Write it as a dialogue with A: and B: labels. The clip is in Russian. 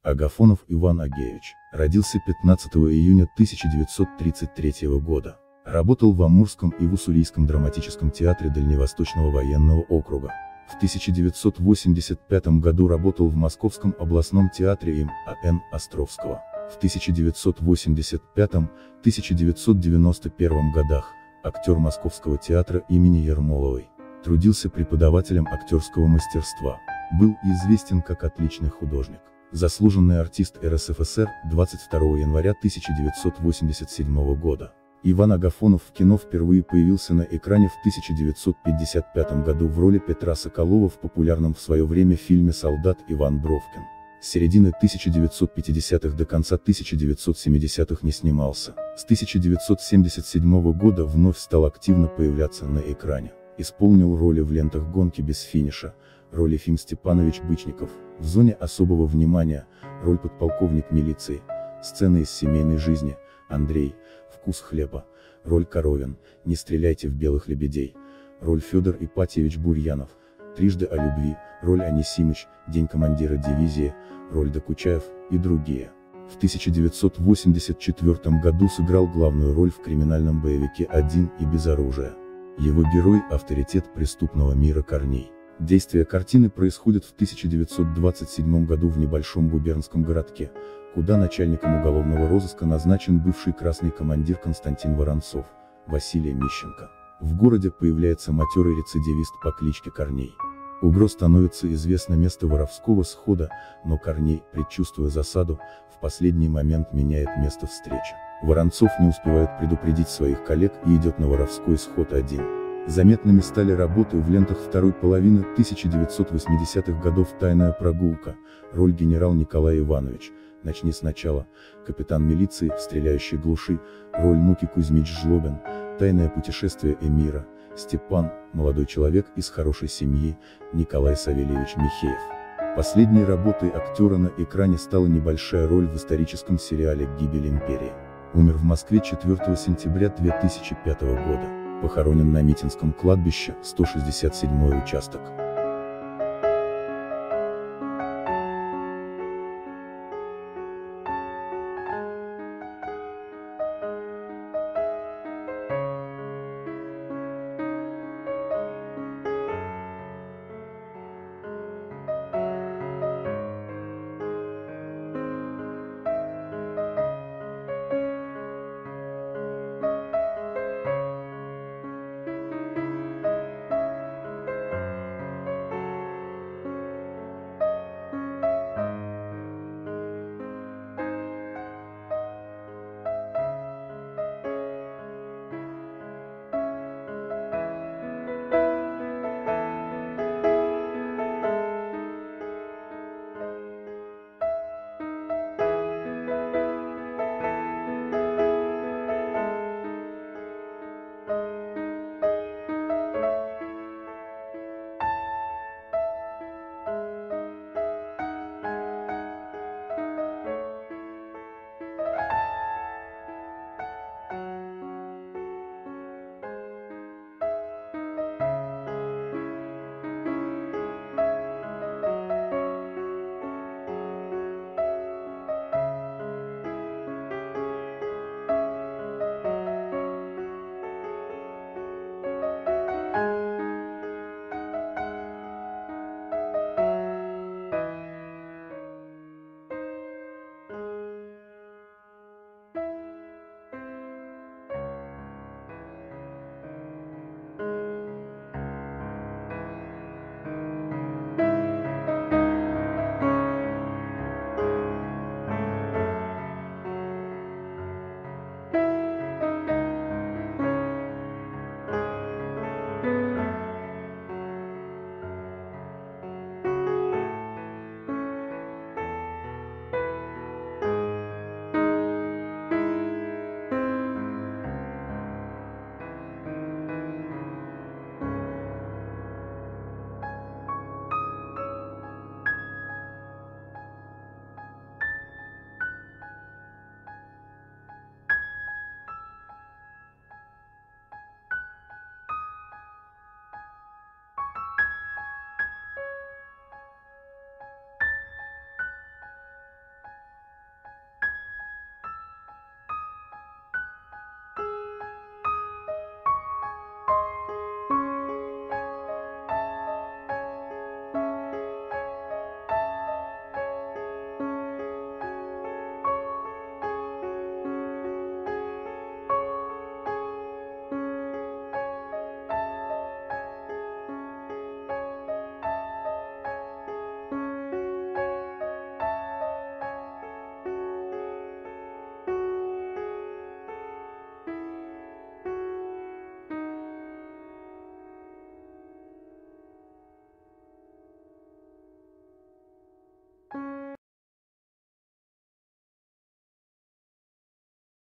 A: Агафонов Иван Агеевич. Родился 15 июня 1933 года. Работал в Амурском и в Уссурийском драматическом театре Дальневосточного военного округа. В 1985 году работал в Московском областном театре им А.Н. Островского. В 1985-1991 годах актер Московского театра имени Ермоловой. Трудился преподавателем актерского мастерства. Был известен как отличный художник. Заслуженный артист РСФСР, 22 января 1987 года. Иван Агафонов в кино впервые появился на экране в 1955 году в роли Петра Соколова в популярном в свое время фильме «Солдат Иван Бровкин». С середины 1950-х до конца 1970-х не снимался. С 1977 года вновь стал активно появляться на экране. Исполнил роли в лентах «Гонки без финиша», роль Ефим Степанович Бычников, в «Зоне особого внимания», роль подполковник милиции, сцены из семейной жизни, Андрей, «Вкус хлеба», роль Коровин, «Не стреляйте в белых лебедей», роль Федор Ипатьевич Бурьянов, «Трижды о любви», роль Анисимыч, «День командира дивизии», роль Докучаев и другие. В 1984 году сыграл главную роль в криминальном боевике «Один и без оружия». Его герой – авторитет преступного мира Корней. Действие картины происходит в 1927 году в небольшом губернском городке, куда начальником уголовного розыска назначен бывший красный командир Константин Воронцов, Василий Мищенко. В городе появляется матерый рецидивист по кличке Корней. Угро становится известно место воровского схода, но Корней, предчувствуя засаду, в последний момент меняет место встречи. Воронцов не успевает предупредить своих коллег и идет на воровской сход один. Заметными стали работы в лентах второй половины 1980-х годов «Тайная прогулка», роль генерал Николай Иванович, «Начни сначала», капитан милиции в «Стреляющей глуши», роль Муки Кузьмич Жлобин, «Тайное путешествие Эмира», Степан, молодой человек из хорошей семьи, Николай Савельевич Михеев. Последней работой актера на экране стала небольшая роль в историческом сериале «Гибель империи». Умер в Москве 4 сентября 2005 года. Похоронен на Митинском кладбище, 167-й участок.